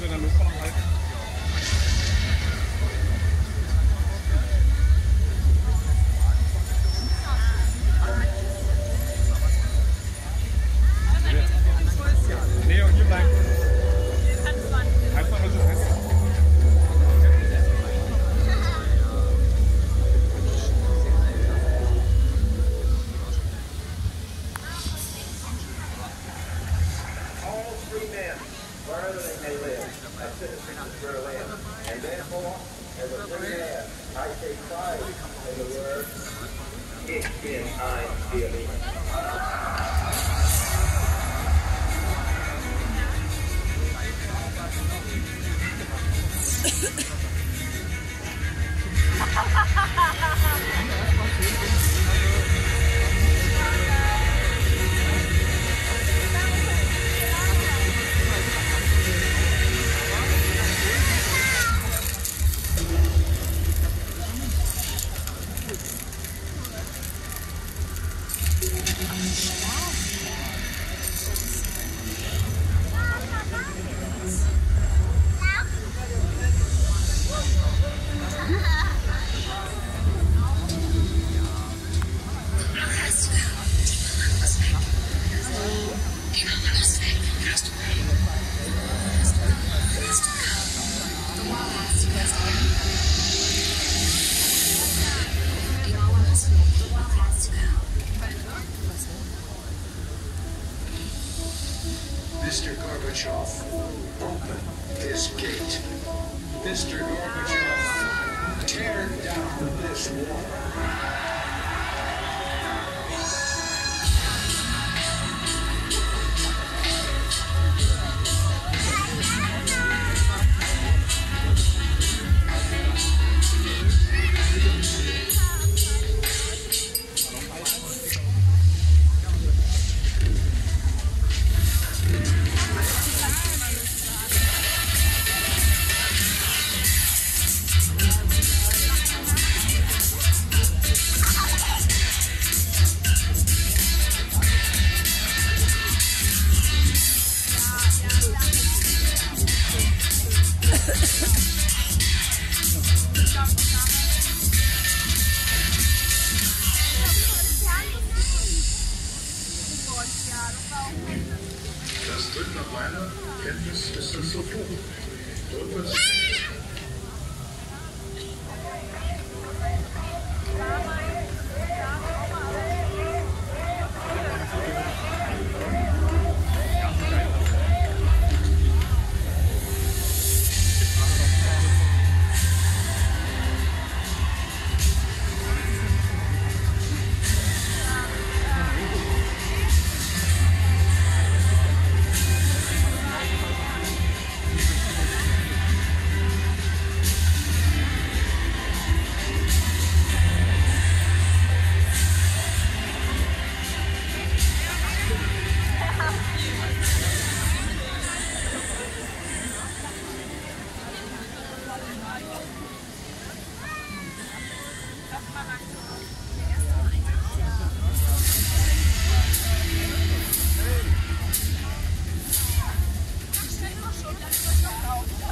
wir dann Luft halten? Leo, hier bleiben. Einfach nur so fest. All free men, wherever they may live, are citizens of Berlin, and therefore, as a free man, I take pride in the word, Ich bin ein Berliner. Mr. Gorbachev, open this gate. Mr. Gorbachev, tear down this wall. Das drückt nach meiner Kenntnis ist das so hoch. Dort wird Schon, das ist doch auch.